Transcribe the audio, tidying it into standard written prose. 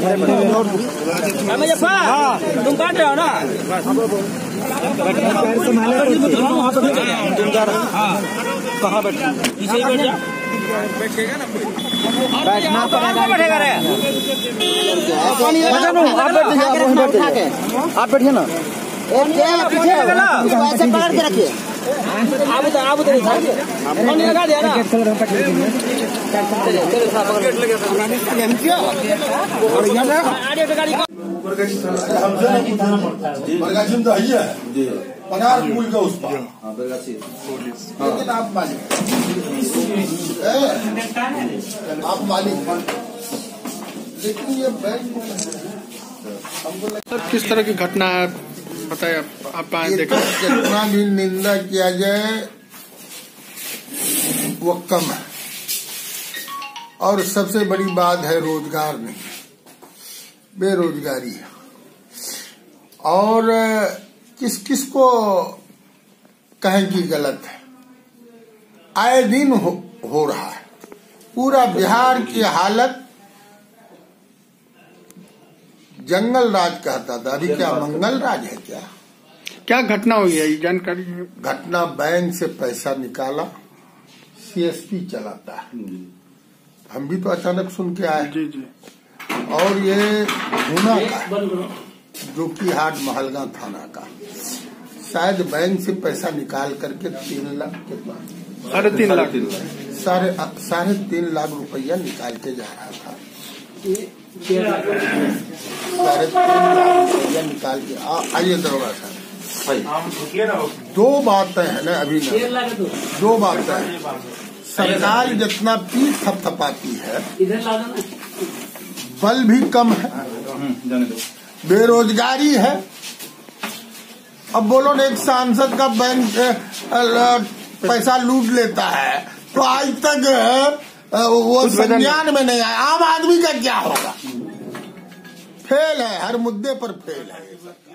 तुम काट रहे हो ना? कहाँ बैठे? बैठेगा ना, बैठना बैठेगा रे। आप बैठिए ना, पीछे ऐसे पकड़ के रखिए। आप उधर लगा दिया ना। बरगाछी तो है पनार पुल का उस पर, लेकिन आप मालिक लेकिन ये बैंक सर किस तरह की घटना है बताइए आप आए देखा? जितना भी निंदा किया जाए वो कम है, और सबसे बड़ी बात है रोजगार नहीं, बेरोजगारी है। और किस किस को कहें कि गलत है, आए दिन हो रहा है। पूरा बिहार की हालत जंगल राज कहता था, अभी क्या मंगल राज है? क्या घटना हुई है ये जानकारी? घटना बैंक से पैसा निकाला, सीएसपी चलाता है, हम भी तो अचानक सुन के आए। जी जी। और ये गुना का जो कि हाट महलगा थाना का, शायद बैंक से पैसा निकाल करके 3 लाख के पास साढ़े 3 लाख रुपया निकाल के जा रहा था। 3.5 रुपया निकाल के आइए दरोगा साहब। 2 बातें हैं ना अभी ना, 2 बातें हैं। सरकार जितना पीठ थपथपाती है, बल भी कम है, बेरोजगारी है। अब बोलो ना, एक सांसद का बैंक पैसा लूट लेता है तो आज तक वो संज्ञान में नहीं आया। आम आदमी का क्या होगा? फेल है, हर मुद्दे पर फेल है।